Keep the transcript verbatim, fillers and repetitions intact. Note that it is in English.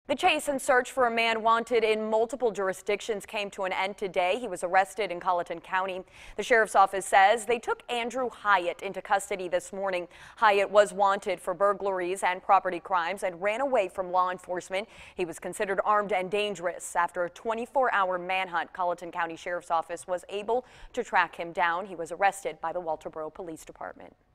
The chase and search for a man wanted in multiple jurisdictions came to an end today. He was arrested in Colleton County. The sheriff's office says they took Andrew Hyatt into custody this morning. Hyatt was wanted for burglaries and property crimes and ran away from law enforcement. He was considered armed and dangerous. After a twenty-four hour manhunt, Colleton County Sheriff's Office was able to track him down. He was arrested by the Walterboro Police Department.